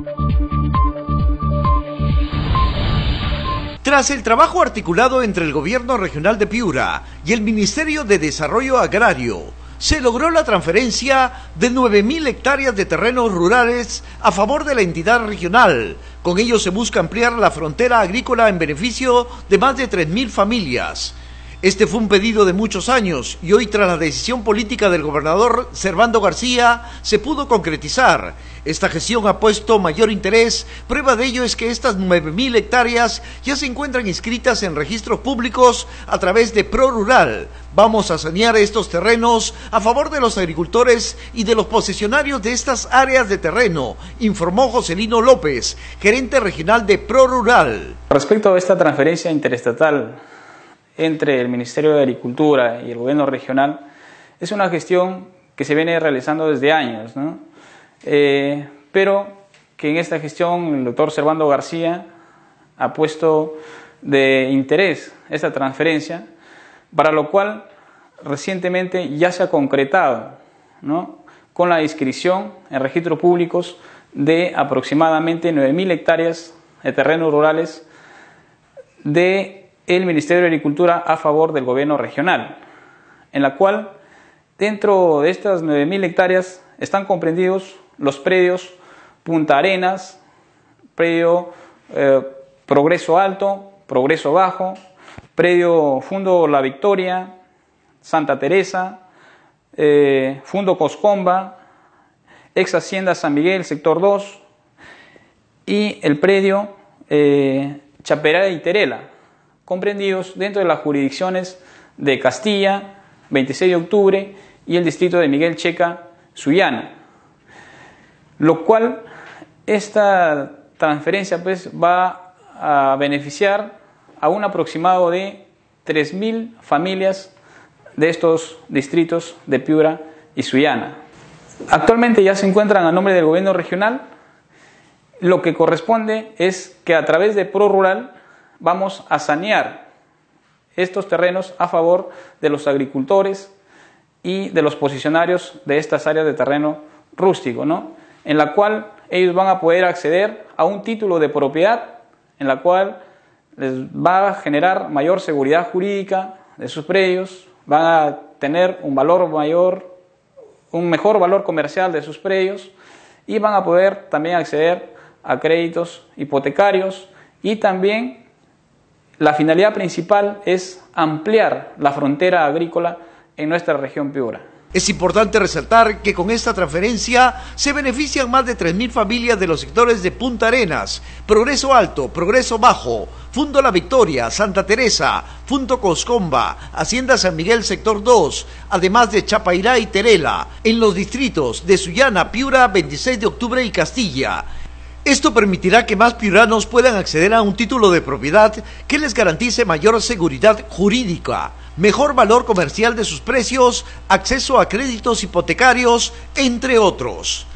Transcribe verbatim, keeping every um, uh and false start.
Tras el trabajo articulado entre el Gobierno Regional de Piura y el Ministerio de Desarrollo Agrario, se logró la transferencia de nueve mil hectáreas de terrenos rurales a favor de la entidad regional. Con ello se busca ampliar la frontera agrícola en beneficio de más de tres mil familias. Este fue un pedido de muchos años y hoy, tras la decisión política del gobernador Servando García, se pudo concretizar. Esta gestión ha puesto mayor interés. Prueba de ello es que estas nueve mil hectáreas ya se encuentran inscritas en registros públicos a través de ProRural. Vamos a sanear estos terrenos a favor de los agricultores y de los posesionarios de estas áreas de terreno, informó Joselino López, gerente regional de ProRural. Respecto a esta transferencia interestatal entre el Ministerio de Agricultura y el Gobierno regional, es una gestión que se viene realizando desde años, ¿no? Eh, pero que en esta gestión el doctor Servando García ha puesto de interés esta transferencia, para lo cual recientemente ya se ha concretado, ¿no?, con la inscripción en registros públicos de aproximadamente nueve mil hectáreas de terrenos rurales de el Ministerio de Agricultura a favor del gobierno regional, en la cual dentro de estas nueve mil hectáreas están comprendidos los predios Punta Arenas, predio eh, Progreso Alto, Progreso Bajo, predio Fundo La Victoria, Santa Teresa, eh, Fundo Coscomba, ex Hacienda San Miguel, sector dos, y el predio eh, Chaperá y Terela, comprendidos dentro de las jurisdicciones de Castilla, veintiséis de octubre, y el distrito de Miguel Checa, Sullana. Lo cual, esta transferencia pues va a beneficiar a un aproximado de tres mil familias de estos distritos de Piura y Sullana. Actualmente ya se encuentran a nombre del gobierno regional. Lo que corresponde es que a través de ProRural vamos a sanear estos terrenos a favor de los agricultores y de los posicionarios de estas áreas de terreno rústico, ¿no?, en la cual ellos van a poder acceder a un título de propiedad, en la cual les va a generar mayor seguridad jurídica de sus predios, van a tener un valor mayor, un mejor valor comercial de sus predios, y van a poder también acceder a créditos hipotecarios, y también la finalidad principal es ampliar la frontera agrícola en nuestra región Piura. Es importante resaltar que con esta transferencia se benefician más de tres mil familias de los sectores de Punta Arenas, Progreso Alto, Progreso Bajo, Fundo La Victoria, Santa Teresa, Fundo Coscomba, Hacienda San Miguel sector dos, además de Chapairá y Terela, en los distritos de Sullana, Piura, veintiséis de octubre y Castilla. Esto permitirá que más piuranos puedan acceder a un título de propiedad que les garantice mayor seguridad jurídica, mejor valor comercial de sus precios, acceso a créditos hipotecarios, entre otros.